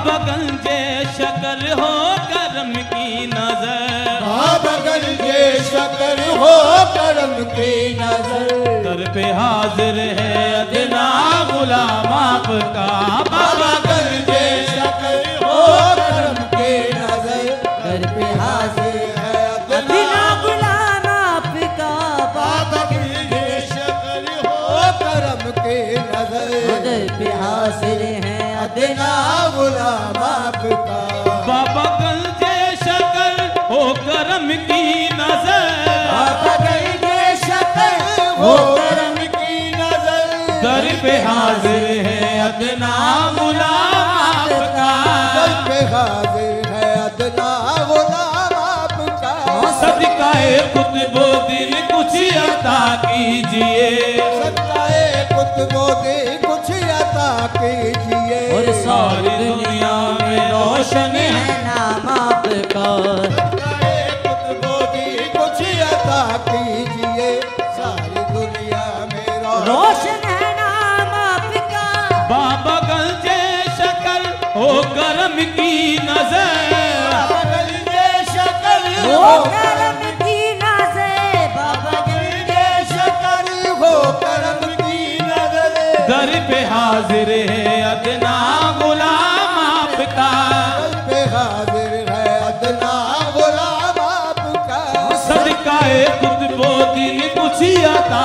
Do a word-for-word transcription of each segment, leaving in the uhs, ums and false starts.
बाबा गंजे शकर हो करम की नजर, बाबा गंजे शकर हो करम की नजर। दर पे हाजिर है अदना गुलाम आपका, बाबा गंजे शकर हो करम की नजर। दर पे हाजिर है अदना गुलाम आपका, बाबा गंजे शकर हो करम की नजर। दर पे हाजिर है अदना गुलाम आपका, बाबा गंजे शकर हो करम की नजर, बाबा गंजे शकर हो करम की नजर। दर पे हाजिर है अदना गुलाम आपका, दर पे हाजिर है अदना गुलाम आपका। सदकाए कुतुबो दिन कुछ अता कीजिए, सदकाए कुतुबो दिन कुछ अता कीजिए। और सारी दुनिया में रोशन है नाम आपका, सदकाए कुतुबो दिन कुछ अता कीजिए। सारी दुनिया में रोशन है नाम आपका। बाबा गंजे शकर हो करम की नजर, बाबा गंजे शकर हो हो करम की नजर, बाबा गंजे शकर हो करम की नजर। दर पे हाजिर है अदना गुलाम आपका, दर पे हाजिर है अदना गुलाम आपका। सदकाए कुतुबो दिन कुछ अता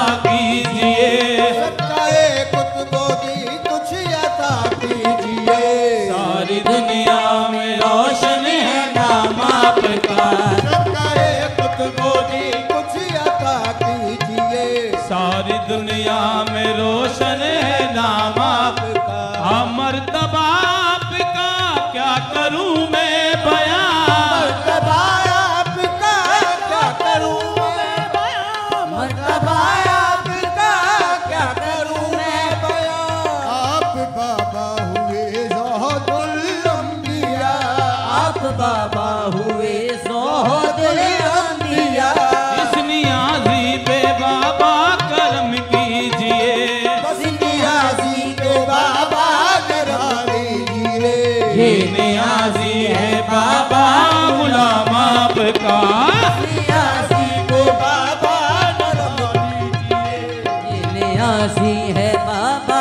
कीजिए, सदकाए कुतुबो दिन कुछ अता कीजिए। सारी दुनिया में रोशन है नाम आपका, सदकाए कुतुबो दिन कुछ अता कीजिए। सारी दुनिया में रोशन है नाम आपका। हाँ मर्तबा आपका क्या करूं मैं बयां, मर्तबा आपका क्या करूं मैं बयां। मर्तबा आपका क्या करूं मैं बयां। आप बाबा हुए ज़ोहदुल अंबिया, आप बाबा हुए ज़ोहदुल अंबिया। इस नियाज़ी पे बाबा करम कीजिए, बस नियाज़ी के बाबा करम कीजिए। ये नियाज़ी है बाबा गुलाम आपका, नियाज़ी को बाबा करम कीजिए। ये नियाज़ी है बाबा।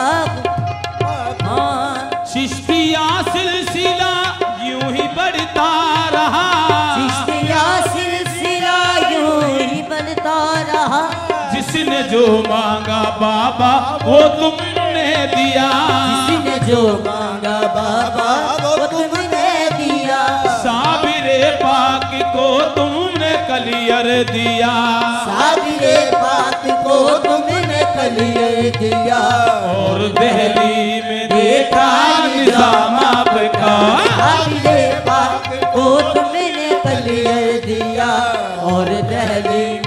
हाँ चिश्तिया सिलसिला यूं ही बढ़ता रहा, चिश्तिया सिलसिला यूं ही बनता रहा। जिसने जो मांगा बाबा वो तुमने दिया, जिसने जो मांगा बाबा वो तुमने दिया। साबिरे पाक को तुमने कलियर दिया, साबिरे पाक को तुमने कलियर दिया। और दहली में देखा निजाम आपका, साबिरे पाक को तुमने कलियर दिया। और दहली